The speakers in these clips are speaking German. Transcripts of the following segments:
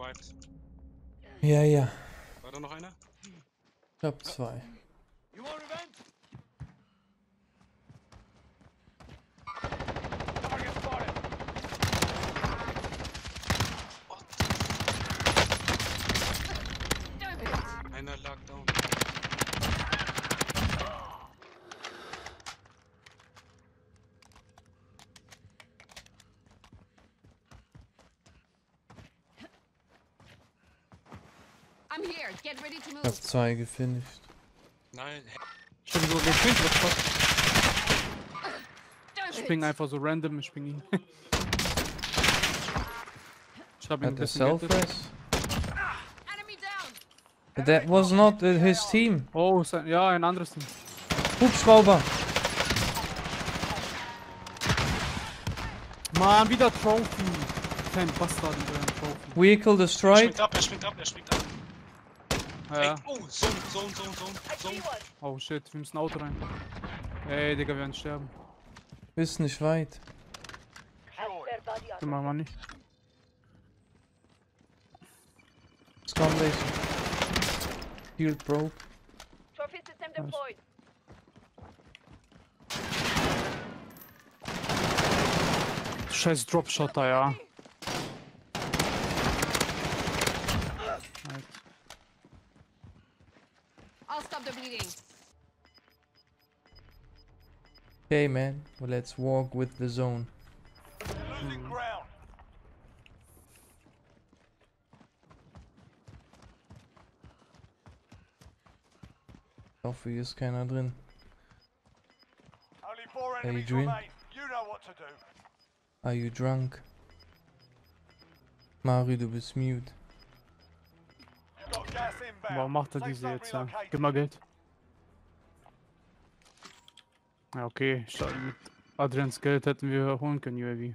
weit. Ja, ja. War da noch einer? Ich hab 2. You want revenge? Target spotted. Einer lag down. I'm here. Get ready to Ich move. hab 2 gefinisht. Nein, Ich bin so gespringt, was fast. Damn Ich it. spring einfach so random, ich spring ihn. Ich hab ihn ein Hat er bisschen gerettet. Self-Res? Enemy down. That was not his team. Oh, ja, ein anderes Team. Hubschrauber. Mann, wieder Trophy. Kein Bastard mit einem Trophy. Vehicle er destroyed. springt ab, er springt ab, er springt ab. Ja. Ey, oh, Zone. Oh shit, wir müssen Auto rein. Ey, Digga, wir werden sterben. Ist nicht weit. Geh mal, Manni. Scoundation. Shield broke. Trophy system deployed. Scheiß Dropshotter, ja. I'll stop the bleeding. Okay, man. Well, let's walk with the zone. Losing ground. Ich hoffe, hier ist keiner drin. Only 4 enemies Adrian? remain. You know what to do. Are you drunk? Mario, du bist mute. You've got gas inbound. Warum macht er Safe diese zone jetzt? Ja? relocated. Gib mal Geld. Ja, okay. Mit Adrians Geld hätten wir holen können, UAV.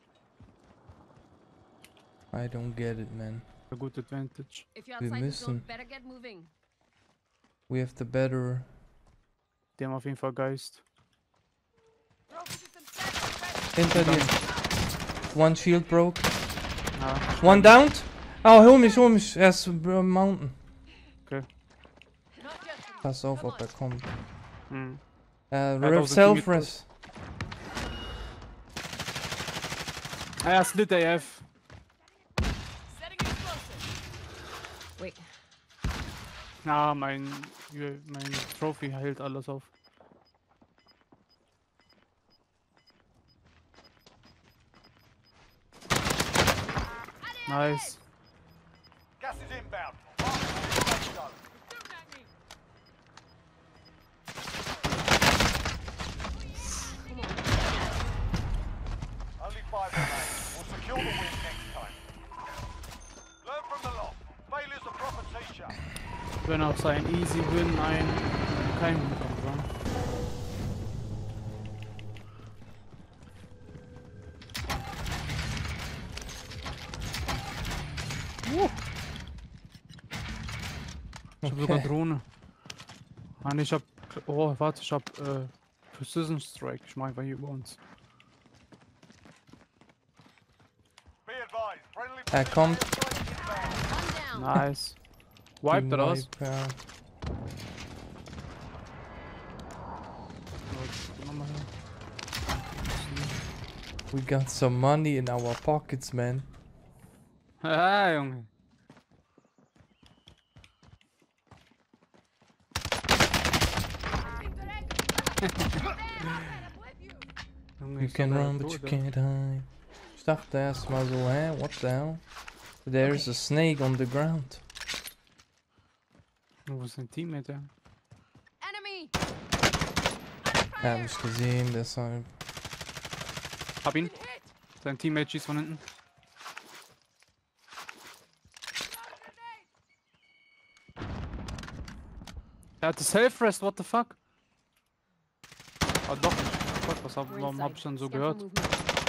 I don't get it, man. A good advantage. If you're Wir outside the zone, müssen. better get moving. We have the better. Die haben auf jeden Fall Geist. Trophy system set. Hinter dir. One shield broke. Ja, One downed. Oh, hol mich. Er ist Mountain. Not just. Pass auf, ob er kommt. hm. Rev auch so Self-Res. Ah ja, Slit AF. Setting explosive. Wait. Ja, mein Trophy hält alles auf. Nice. Gas is inbound. Mark the safe zone. Shooting at me. Only 5 remain. We'll secure the win next time. Learn from the loss. Failure's a proper teacher. Wenn auch sein Easy Win kein Win kommt, wa? Ich hab sogar Okay. Drohne. Ah, nee, ich hab. Oh, warte, ich hab Precision Strike. Ich mach einfach hier über uns. Be advised. Friendly Er kommt. precision airstrike inbound. One down. Nice. Wiped oder was? Wipe, ja. Nochmal her. We got some money in our pockets, man. Ah, Junge. Junge, You ist can doch der run, but you Tode. can't hide. Ich dachte erstmal so, hä? What the hell? There's a snake on the ground. Wo ist dein Teammate, ja? Enemy. Er hat mich gesehen, deshalb. Hab ihn. Sein Teammate schießt von hinten. Er hatte Self-Rest, what the fuck? Ah, doch nicht. Fuck, We're warum hab ich inside. dann so Scan for gehört? movement.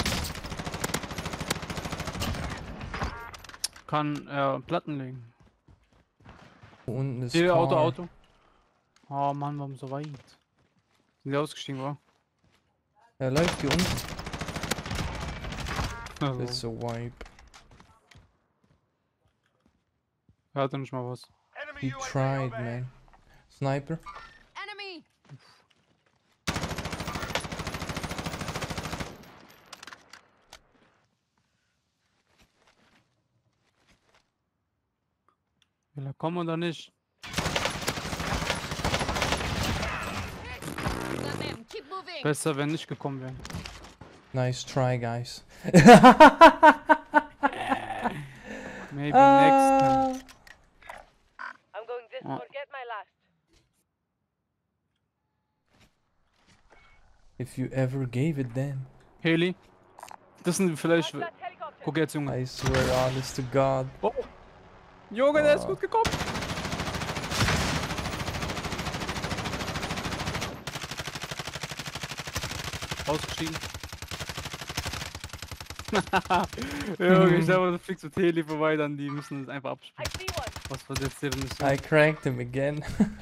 Kann er Platten legen. Unten ist Hier, Car. Auto. Oh Mann, warum so weit? Sind die ausgestiegen, wa? Er läuft hier unten. Also, Ist so wipe. Er hatte nicht mal was. Enemy He UAV tried, overhead. man. Sniper. Enemy! Will er kommen oder nicht? Got them. Keep moving. Besser, wenn nicht gekommen wären. Nice try, guys. Maybe next time. I'm going this Oh. forget my last. If you ever gave it then. Heli. Das sind vielleicht. That helicopter. Guck jetzt, Junge. I swear honest to God. Oh. Junge, der ist Ah. gut gekommen. Ausgestiegen. Junge, ich glaube, du fliegst mit Heli vorbei, dann die müssen es einfach I abspielen. see one. Was war jetzt deren Mission? I cracked him again.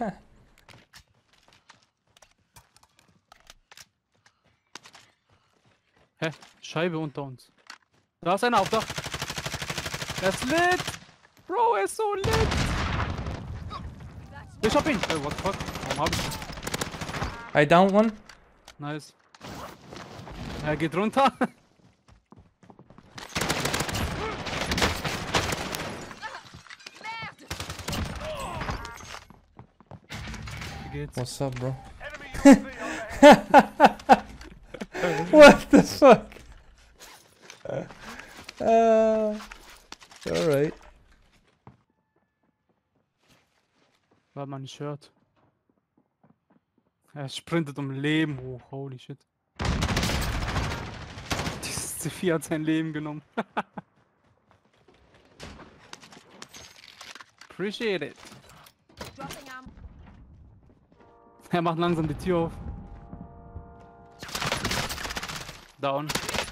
Hä? Scheibe unter uns. Da ist einer auf Dach. Er ist lit! Bro, er ist so lit! Ich hab ihn! Hey, what the fuck? Warum hab ich ihn? I down one. Nice. Er geht runter. Wie geht's? What's up, bro? Enemy UAV overhead. What the fuck? Alright. War mein Shirt. Er sprintet um Leben hoch. Holy shit. Dieses C4 hat sein Leben genommen. Appreciate it. Dropping ammo. Er macht langsam die Tür auf. Down.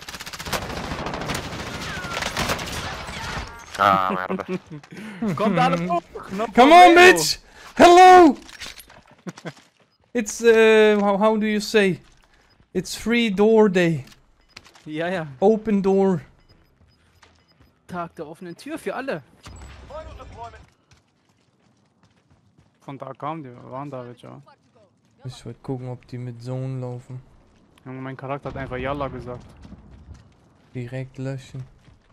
Ah, merda. Kommt alle hoch! No Come on, problemo. bitch! Hello! It's how do you say? It's free door day. Ja, ja. Open door. Tag der offenen Tür für alle. Final deployment. Von da kamen die, waren da welche. Ja. Ich wollte gucken, ob die mit Zone laufen. Junge, mein Charakter hat einfach Yalla gesagt. Direkt löschen.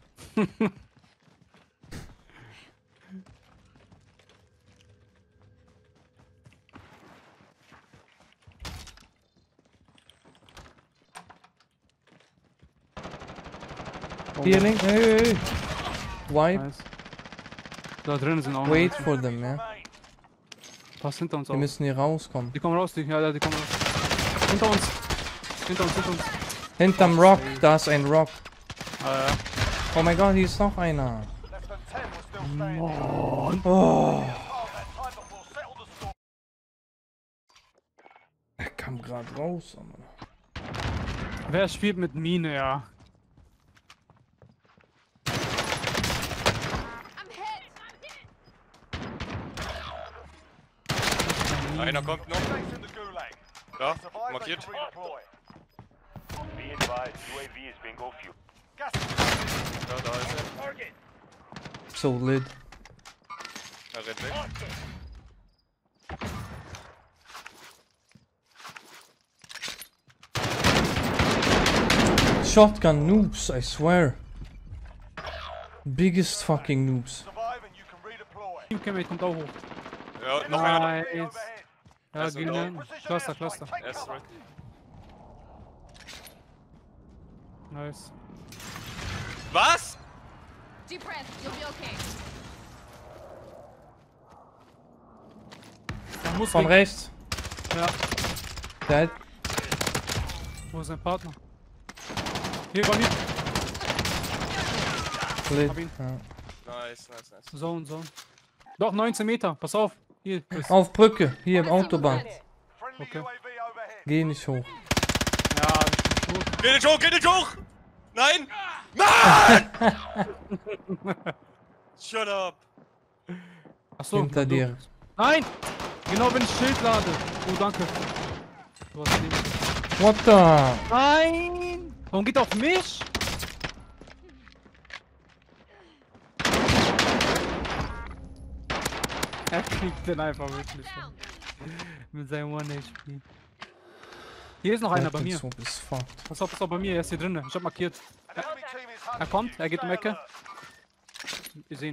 Oh, Healing. Hey. Wipe. nice. Da drinnen sind auch noch Wait welche. for them, ja. Remain. Pass hinter uns Die auf. müssen hier rauskommen. Die kommen raus, die kommen raus. Hinter uns. Hinter uns, hinter uns. Hinterm Rock, da ist ein Rock. Ja. Oh mein Gott, hier ist noch einer. Less than 10 were still standing. Oh, Part of that time before settle the score. er kam gerade raus. Mann. Wer spielt mit Mine, ja? I'm hit. Einer kommt noch. States in the gulag. Ja, Survive, they markiert. can redeploy. Be advised, UAV is bingo fuel. Gas Ja, da ist er. target. So lit. Er rennt weg. Shotgun noobs, I swear. Biggest fucking noobs. Survive and you can redeploy. Teamcamate kommt auch hoch. Ja, noch einer. Nice. Overhead. Ja, Also gehen da. hin. Cluster, Cluster. Take Er ist cover. weg. Nice. Was? Deep breath. You'll be okay. Da muss Von weg. rechts. Ja. Dead. Wo ist sein Partner? Hier, bei mir. Lit. Hab ihn. Ja. Nice, nice, nice. Zone, Zone. Doch, 19 Meter. Pass auf. Hier, Chris. Auf Brücke, hier im Autobahn. Friendly Okay. UAV overhead. Geh nicht hoch. Ja, ich bin tot. Geh nicht hoch, geh nicht hoch! Nein! Nein! Shut up! Achso. Hinter du. dir. Nein! Genau, wenn ich Schild lade. Oh, danke. Du hast Leben. What the? Nein! Warum geht er auf mich? Er kriegt den einfach wirklich. Down. Mit seinem 1 HP. Hier ist noch einer bei mir. So ist fucked. Pass auf, bei mir, er ist hier drin. Ich hab markiert. An enemy team is hunting Er kommt, you. er geht um Stay Ecke. alert. Wir sehen.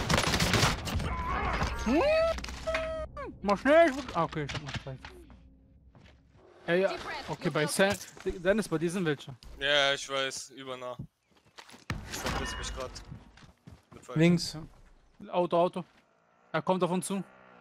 Mach schnell! Ah, okay, ich hab noch Zeit. Ey, ja. Okay, bei Sam. Dennis, bei dir sind welche. Ja, ich weiß, übernah. Ich verpiss mich grad. Mit Falschen. Links. Auto. Er kommt auf uns zu.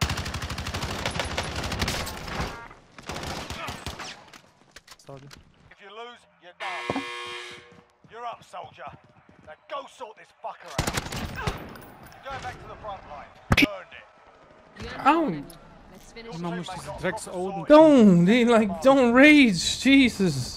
Sorry. If you lose, you're done. You're up, soldier. Now go sort this fucker out. You're going back to the front line. Earned it. You Ow. understand. Let's finish. Man muss diese Drecks-Oden. Don't, they like, don't rage, Jesus.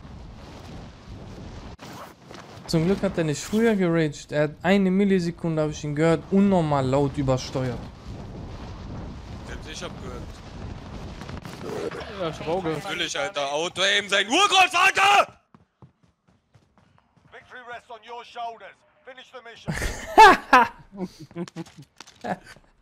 Zum Glück hat er nicht früher geraged. Er hat 1 Millisekunde, habe ich ihn gehört, unnormal laut übersteuert. Selbst ich hab gehört. Ja, ich hab auch gehört. Natürlich, Alter. Auto-Aim, sein Urgroßvater! Victory rests on your shoulders. Finish the mission.